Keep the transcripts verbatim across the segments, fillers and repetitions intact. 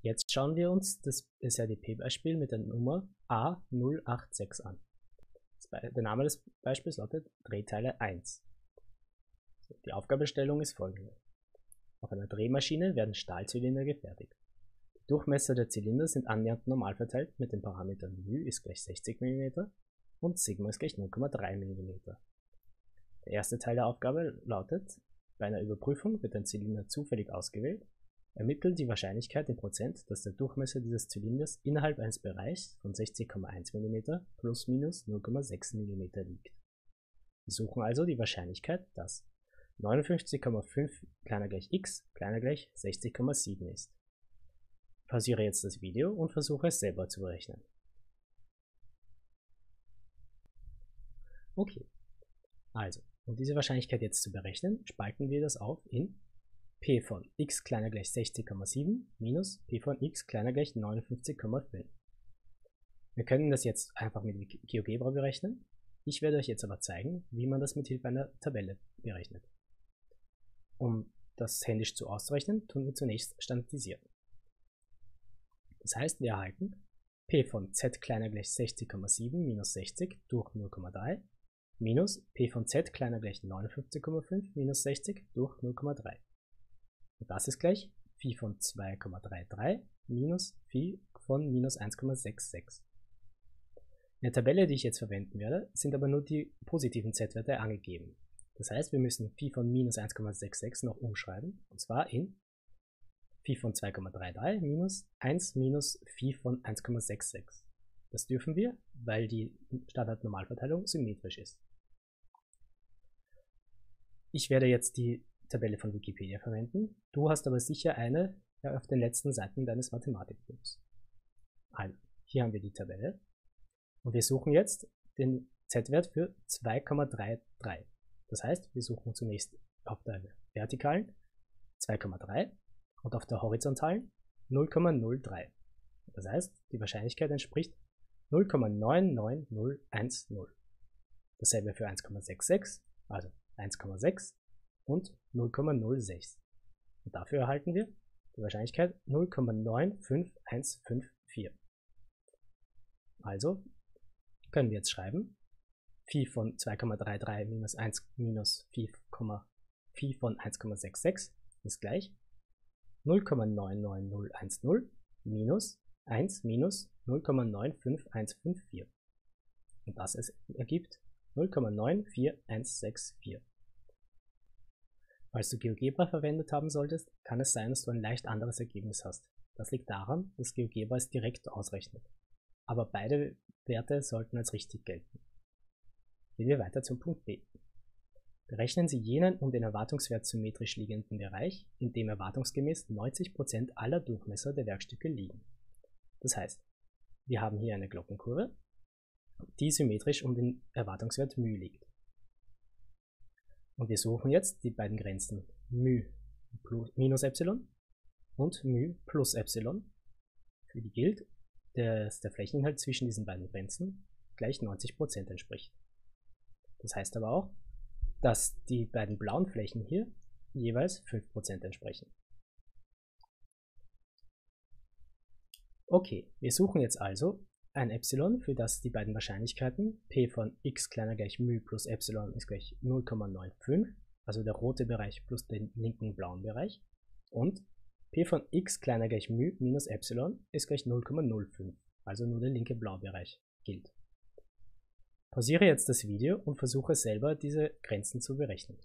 Jetzt schauen wir uns das S R D P-Beispiel mit der Nummer A null acht sechs an. Der Name des Beispiels lautet Drehteile eins. Die Aufgabenstellung ist folgende. Auf einer Drehmaschine werden Stahlzylinder gefertigt. Die Durchmesser der Zylinder sind annähernd normal verteilt mit den Parametern μ ist gleich sechzig Millimeter und Sigma ist gleich null Komma drei Millimeter. Der erste Teil der Aufgabe lautet, bei einer Überprüfung wird ein Zylinder zufällig ausgewählt. Ermittelt die Wahrscheinlichkeit in Prozent, dass der Durchmesser dieses Zylinders innerhalb eines Bereichs von sechzig Komma eins Millimeter plus minus null Komma sechs Millimeter liegt. Wir suchen also die Wahrscheinlichkeit, dass neunundfünfzig Komma fünf kleiner gleich x kleiner gleich sechzig Komma sieben ist. Ich pausiere jetzt das Video und versuche es selber zu berechnen. Okay, also, um diese Wahrscheinlichkeit jetzt zu berechnen, spalten wir das auf in p von x kleiner gleich sechzig Komma sieben minus p von x kleiner gleich neunundfünfzig Komma fünf. Wir können das jetzt einfach mit GeoGebra berechnen. Ich werde euch jetzt aber zeigen, wie man das mit Hilfe einer Tabelle berechnet. Um das händisch zu auszurechnen, tun wir zunächst standardisieren. Das heißt, wir erhalten p von z kleiner gleich sechzig Komma sieben minus sechzig durch null Komma drei minus p von z kleiner gleich neunundfünfzig Komma fünf minus sechzig durch null Komma drei. Und das ist gleich Phi von zwei Komma dreiunddreißig minus Phi von minus eins Komma sechsundsiebzig. In der Tabelle, die ich jetzt verwenden werde, sind aber nur die positiven z-Werte angegeben. Das heißt, wir müssen Phi von minus eins Komma sechsundsiebzig noch umschreiben, und zwar in Phi von zwei Komma dreiunddreißig minus eins minus Phi von eins Komma sechsundsiebzig. Das dürfen wir, weil die Standardnormalverteilung symmetrisch ist. Ich werde jetzt die Tabelle von Wikipedia verwenden. Du hast aber sicher eine auf den letzten Seiten deines Mathematikbuchs. Also, hier haben wir die Tabelle und wir suchen jetzt den z-Wert für zwei Komma dreiunddreißig. Das heißt, wir suchen zunächst auf der vertikalen zwei Komma drei und auf der horizontalen null Komma null drei. Das heißt, die Wahrscheinlichkeit entspricht null Komma neun neun null eins null. Dasselbe für eins Komma sechsundsechzig, also eins Komma sechs und null Komma null sechs. Und dafür erhalten wir die Wahrscheinlichkeit null Komma neun fünf eins fünf vier. Also können wir jetzt schreiben, Phi von zwei Komma dreiunddreißig minus eins minus Phi, Phi von eins Komma sechsundsechzig ist gleich null Komma neun neun null eins null minus eins minus null Komma neun fünf eins fünf vier. Und das ist, ergibt null Komma neun vier eins sechs vier. Falls du GeoGebra verwendet haben solltest, kann es sein, dass du ein leicht anderes Ergebnis hast. Das liegt daran, dass GeoGebra es direkt ausrechnet. Aber beide Werte sollten als richtig gelten. Gehen wir weiter zum Punkt B. Berechnen Sie jenen um den Erwartungswert symmetrisch liegenden Bereich, in dem erwartungsgemäß neunzig Prozent aller Durchmesser der Werkstücke liegen. Das heißt, wir haben hier eine Glockenkurve, die symmetrisch um den Erwartungswert μ liegt. Und wir suchen jetzt die beiden Grenzen μ plus, minus Epsilon und μ plus Epsilon, für die gilt, dass der Flächeninhalt zwischen diesen beiden Grenzen gleich neunzig Prozent entspricht. Das heißt aber auch, dass die beiden blauen Flächen hier jeweils fünf Prozent entsprechen. Okay, wir suchen jetzt also ein Epsilon, für das die beiden Wahrscheinlichkeiten p von x kleiner gleich μ plus Epsilon ist gleich null Komma fünfundneunzig, also der rote Bereich plus den linken blauen Bereich, und p von x kleiner gleich μ minus Epsilon ist gleich null Komma null fünf, also nur der linke blaue Bereich gilt. Pausiere jetzt das Video und versuche selber diese Grenzen zu berechnen.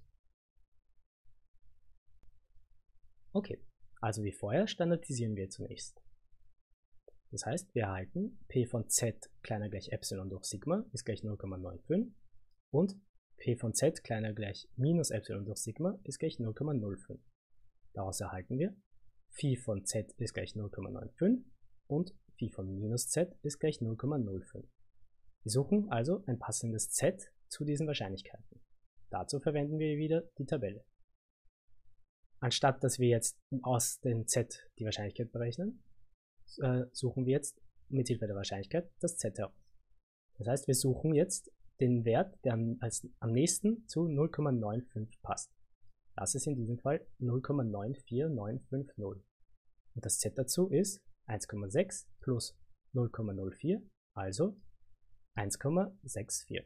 Okay, also wie vorher standardisieren wir zunächst. Das heißt, wir erhalten p von z kleiner gleich Epsilon durch Sigma ist gleich null Komma fünfundneunzig und p von z kleiner gleich minus Epsilon durch Sigma ist gleich null Komma null fünf. Daraus erhalten wir Phi von z ist gleich null Komma fünfundneunzig und Phi von minus z ist gleich null Komma null fünf. Wir suchen also ein passendes z zu diesen Wahrscheinlichkeiten. Dazu verwenden wir wieder die Tabelle. Anstatt dass wir jetzt aus dem z die Wahrscheinlichkeit berechnen, suchen wir jetzt mit Hilfe der Wahrscheinlichkeit das z heraus. Das heißt, wir suchen jetzt den Wert, der am, als, am nächsten zu null Komma fünfundneunzig passt. Das ist in diesem Fall null Komma neun vier neun fünf null. Und das z dazu ist eins Komma sechs plus null Komma null vier, also eins Komma sechs vier.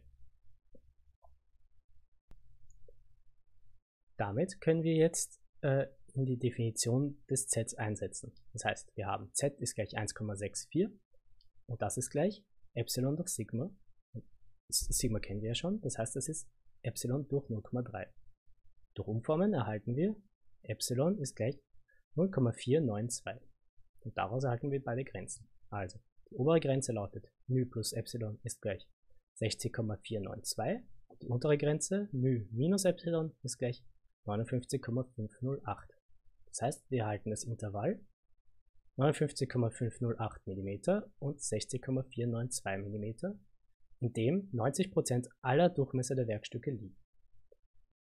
Damit können wir jetzt äh, in die Definition des Z einsetzen. Das heißt, wir haben Z ist gleich eins Komma sechs vier und das ist gleich Epsilon durch Sigma. Sigma kennen wir ja schon, das heißt, das ist Epsilon durch null Komma drei. Durch Umformen erhalten wir Epsilon ist gleich null Komma vier neun zwei. Und daraus erhalten wir beide Grenzen. Also, die obere Grenze lautet μ plus Epsilon ist gleich sechzig Komma vier neun zwei. Und die untere Grenze μ minus Epsilon ist gleich neunundfünfzig Komma fünf null acht. Das heißt, wir erhalten das Intervall neunundfünfzig Komma fünf null acht Millimeter und sechzig Komma vier neun zwei Millimeter, in dem neunzig Prozent aller Durchmesser der Werkstücke liegen.